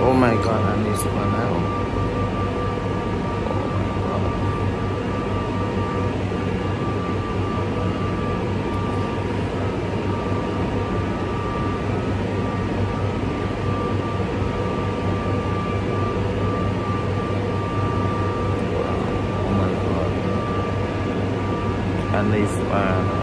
Oh my god, I need one now. Oh my god. I need one.